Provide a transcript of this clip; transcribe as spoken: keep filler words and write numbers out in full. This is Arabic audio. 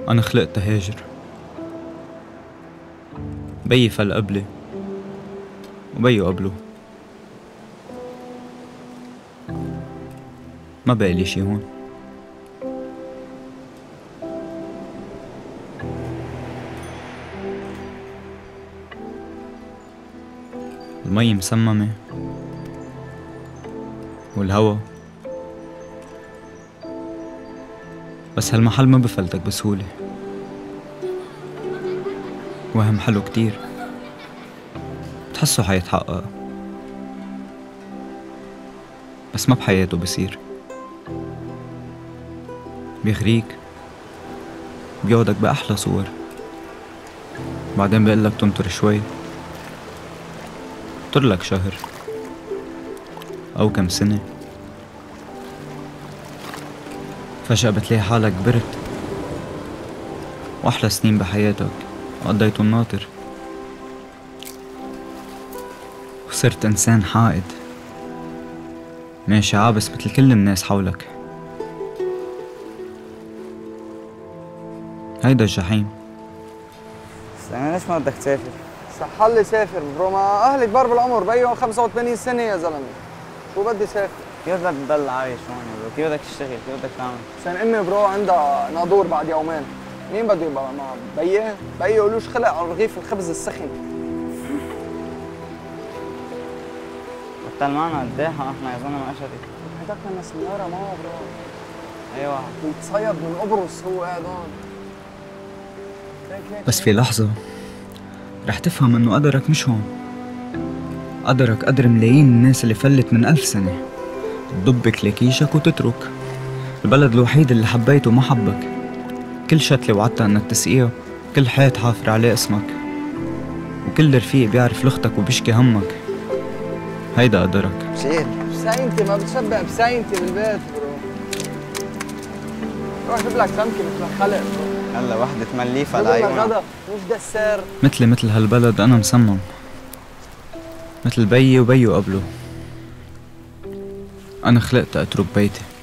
أنا خلقت هاجر. بيي فل قبلي وبيو قبله. ما بقالي شي هون. المي مسممة والهوا، بس هالمحل ما بفلتك بسهولة. وهم حلو كتير، بتحسه حيتحقق بس ما بحياته بصير. بيغريك، بيقعدك بأحلى صور، بعدين بيقلك تنطر شوي، ترلك شهر أو كم سنة، فجأة بتلاقي حالك كبرت وأحلى سنين بحياتك قضيتهم ناطر، وصرت إنسان حائد ماشي عابس مثل كل الناس حولك. هيدا الجحيم. بس أنا ليش ما بدك تسافر؟ صحلي سافر برو، ما أهلي كبار بالعمر، بيو خمسة وثمانين سنة يا زلمة، شو بدي سافر؟ كيف بدك تضل عايش هون يا برو؟ كيف بدك تشتغل؟ كيف بدك تعمل؟ عشان أمي برو عندها ناظور بعد يومين، مين بده يبقى مع بيي؟ بيي ولوش خلق على رغيف الخبز السخن. بطل معنا قديحة نحن يا زلمة قشري. هداك من سنارة معه برو. أيوة بيتصيد من قبرص هو قاعد هون. بس في لحظة رح تفهم إنه قدرك مش هون. قدرك قدر ملايين الناس اللي فلت من ألف سنة، تضب كلاكيشك وتترك. البلد الوحيد اللي حبيته ما حبك، كل شتلة وعدتها إنك تسقيها، كل حيط حافر عليه اسمك، وكل رفيق بيعرف لغتك وبيشكي همك. هيدا قدرك. شيل بساينتي ما بتشبع بساينتي بالبيت برو. روح جيب لك سمكة مثل الخلق برو. هلا وحدة مليفة جيب لك لعيونها. غدا مش دسار. مثلي مثل هالبلد أنا مصمم، مثل بيي وبيو قبله. أنا خلقت أترك بيتي.